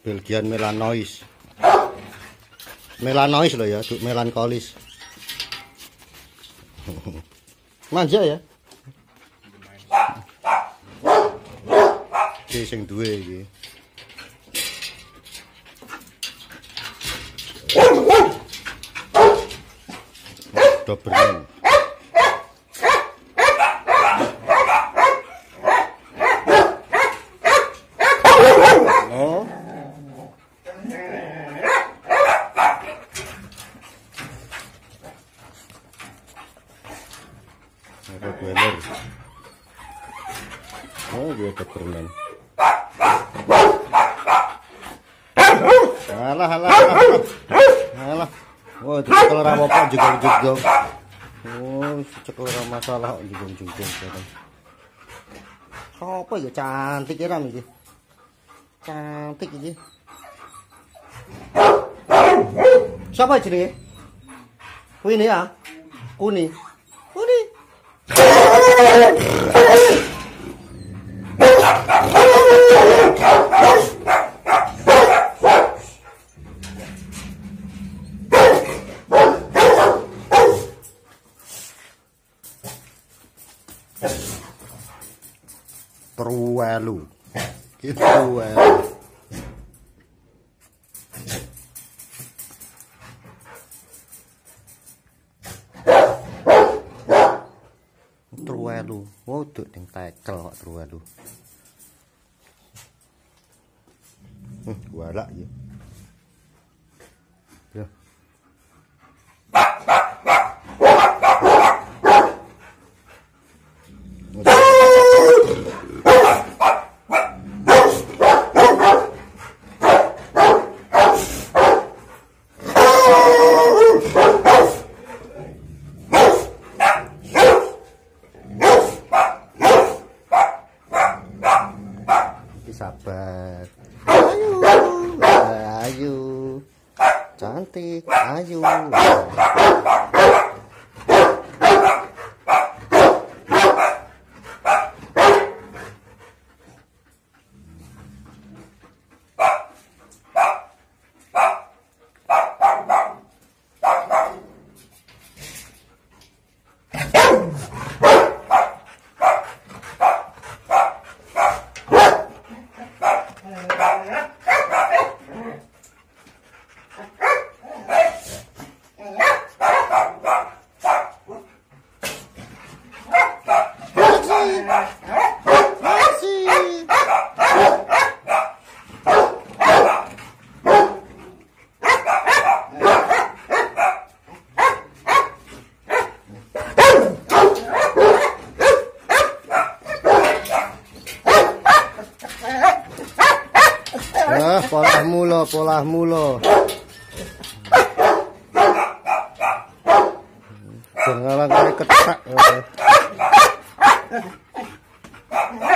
Belgian Melanois. Melanois loh ya, melankolis. Manja ya. Iki sing duwe iki. Doberman. Oh. Rottweiler. Oh, dia Doberman. Alah. Wah, itu cekel ora apa jegong-jegong. Oh, cekel ora masalah kok jegong-jegong. Apa ya cantik ya iki. Cantik iki. Siapa jenenge? Kuwi ya. Kuni. Truelu. Truelu. Oh, tuh ning tekel kok Truelu. Galak ya. Ya. Sabar. Ayo. Cantik, ayo. Polahmu lo. Dengaran kali ketak.